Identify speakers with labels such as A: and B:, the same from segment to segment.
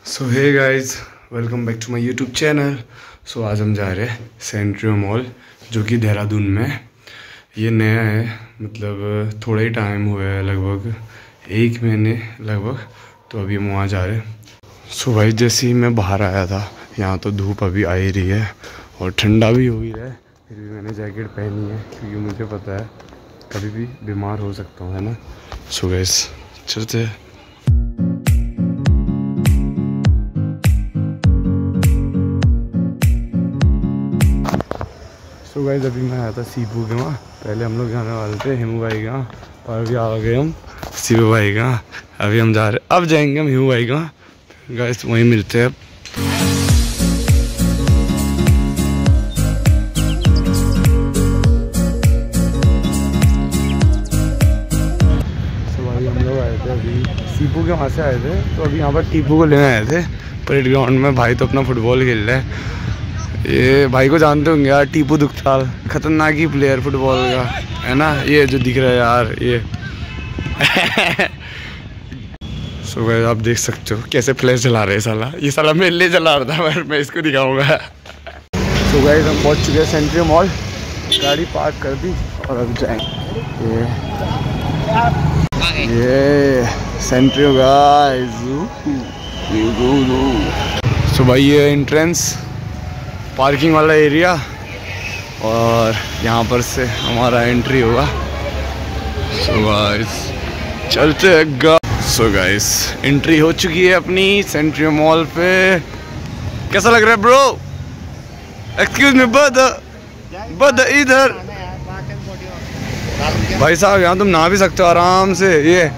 A: So hey guys, welcome back to my YouTube channel. So आज हम जा रहे हैं सेंट्रियो मॉल, जो कि देहरादून में है। ये नया है, मतलब थोड़ा ही टाइम हुआ है, लगभग 1 महीने लगभग। तो अभी हम वहाँ जा रहे हैं। सो भाई जैसे ही मैं बाहर आया था, यहाँ तो धूप अभी आ ही रही है और ठंडा भी हो ही रहा है। फिर भी मैंने जैकेट पहनी है क्योंकि मुझे पता है कभी भी बीमार हो सकता हूँ, है ना। सो गाइस चलते हैं। तो गाइस अभी मैं आया था सीपू के वहाँ। पहले हम लोग जाने वाले थे हिमू भाई के वहाँ, और अभी आ गए हम सीपू भाई के वहाँ। अभी हम जा रहे, अब जाएंगे हम हिमू भाई के वहाँ। गाइस वहीं मिलते हैं अब। तो भाई हम लोग आए थे अभी सीपू के वहाँ से आए थे, तो अभी यहाँ पर टीपू को लेने आए थे परेड ग्राउंड में। भाई तो अपना फुटबॉल खेल रहा है। ये भाई को जानते होंगे यार, टीपू दुखताल, खतरनाक ही प्लेयर फुटबॉल का, है ना। ये जो दिख रहा है यार ये सो गाइस आप देख सकते हो कैसे प्लेयर चला रहे हैं साला। ये साला मेरे लिए चला रहा था, मैं इसको दिखाऊंगा। सो गाइस हम पहुंच चुके हैं सेंट्रियो मॉल। गाड़ी पार्क कर दी और अब जाएंगे ये सेंट्रियो गाइस। सो भाई ये एंट्रेंस पार्किंग वाला एरिया, और यहाँ पर से हमारा एंट्री होगा। सो गाइस चलते हैं। सो गाइस एंट्री हो चुकी है अपनी सेंट्रियो मॉल पे। कैसा लग रहा है ब्रो? एक्सक्यूज मी बद इधर। भाई साहब यहाँ तुम नहा भी सकते हो आराम से। ये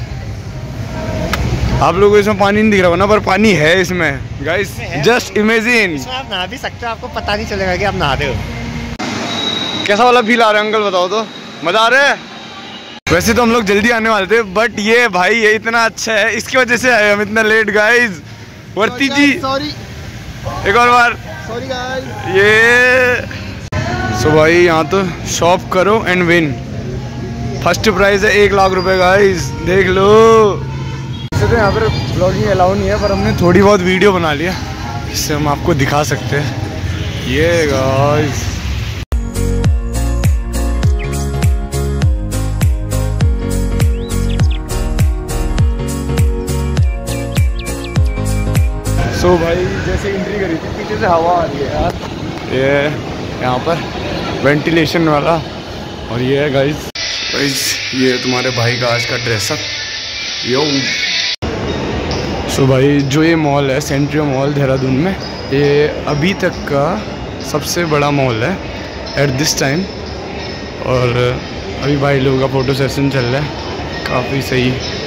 A: आप लोगों को इसमें पानी नहीं दिख रहा होगा ना, पर पानी है इसमें गाइस, जस्ट इमेजिन।
B: आप नहा भी सकते हो, आपको पता नहीं चलेगा कि आप नहाते हो।
A: कैसा वाला फील आ रहा है अंकल, बताओ तो। मजा आ रहा है? वैसे तो हम लोग जल्दी आने वाले थे, बट ये भाई ये इतना अच्छा है, इसकी वजह से आए हम इतना लेट गाइस। वर्ती जी
B: सॉरी,
A: एक और बार
B: सॉरी गाइस।
A: ये सो भाई यहाँ तो शॉप करो एंड विन। फर्स्ट प्राइज है 1 लाख रुपए गाइस, देख लो। तो यहाँ पर ब्लॉगिंग अलाउ नहीं है, पर हमने थोड़ी बहुत वीडियो बना लिया, इससे हम आपको दिखा सकते हैं। ये गाइस सो भाई जैसे एंट्री करी थी, पीछे से हवा आ रही है यार। ये यहाँ पर वेंटिलेशन वाला, और ये है गाइस ये तुम्हारे भाई का आज का ड्रेसअप। यो सो भाई जो ये मॉल है सेंट्रियो मॉल देहरादून में, ये अभी तक का सबसे बड़ा मॉल है एट दिस टाइम। और अभी भाई लोगों का फ़ोटो सेशन चल रहा है, काफ़ी सही।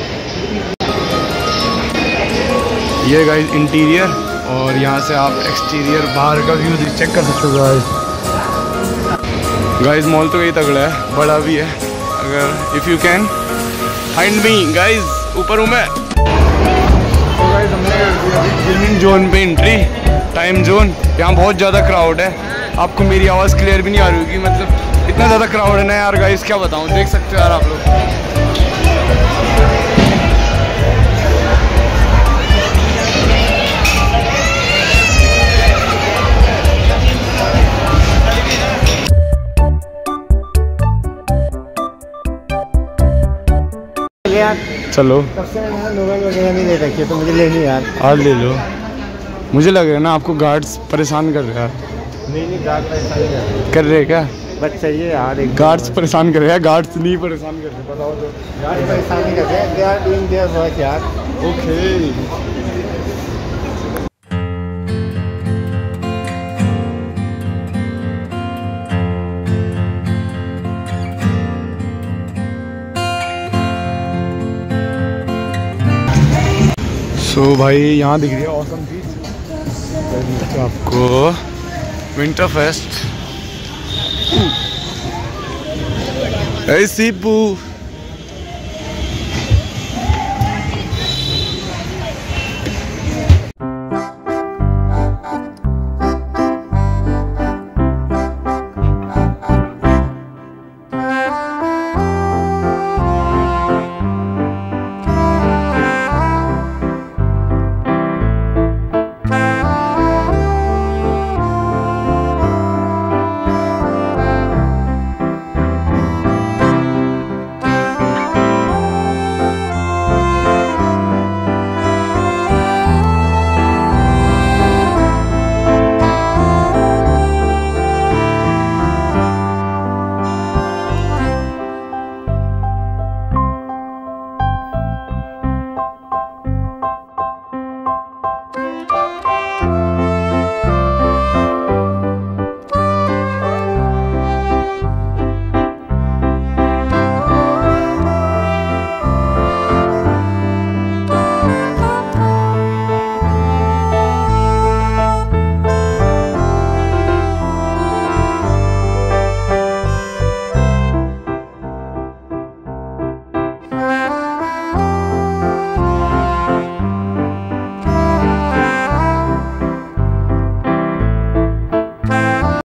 A: ये गाइस इंटीरियर, और यहाँ से आप एक्सटीरियर बाहर का व्यू चेक कर सकते हो गाइस। मॉल तो कहीं तगड़ा है, बड़ा भी है। अगर if you can find me guys, ऊपर हूँ मैं। तो गाइस हमने गेमिंग जोन पे एंट्री, टाइम जोन। यहाँ बहुत ज़्यादा क्राउड है, आपको मेरी आवाज़ क्लियर भी नहीं आ रही होगी, मतलब इतना ज़्यादा क्राउड है ना यार गाइस, क्या बताऊँ। देख सकते हो यार आप लोग। चलो
B: तब से मैंने नोवेल वगैरह नहीं ले रखी है, तो मुझे लेनी है यार।
A: आज ले लो। मुझे लग रहा है ना आपको गार्ड्स परेशान कर रहे हैं यार।
B: नहीं गार्ड परेशान
A: कर रहे हैं क्या?
B: बस चाहिए यार। एक
A: गार्ड्स परेशान कर रहे हैं, गार्ड्स नहीं परेशान कर रहे, बताओ तो।
B: गार्ड परेशान नहीं कर रहे हैं, they are doing their work यार।
A: ओके सो भाई यहाँ दिख रही है ऑसम चीज आपको, विंटर फेस्ट। सीपू